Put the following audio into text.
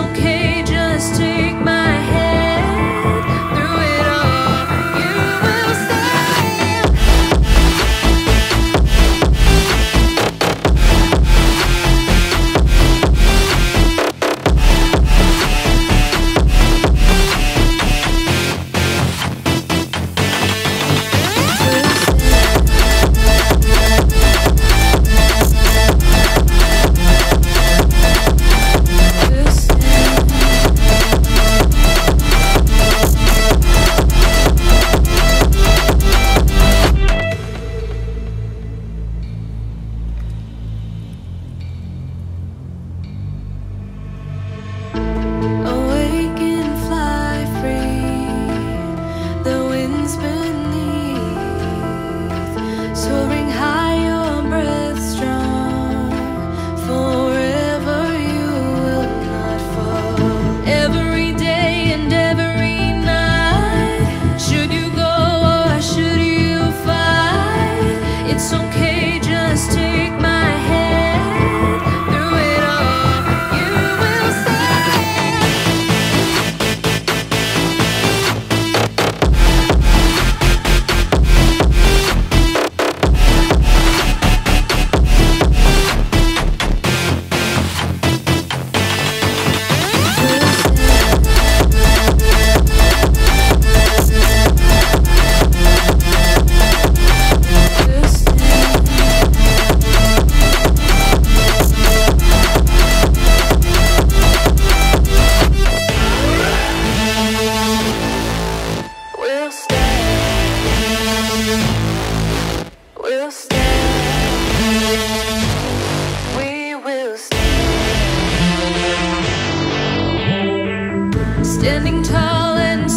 okay, just take my hand through it all. You will stand. Awake and fly free, the winds beneath, soaring high, your breath strong. Forever you will not fall. Every day and every night, should you go or should you fight, it's okay, just take my hand through it all. You will stand. We'll stand. We'll stand. We will stand. Standing tall and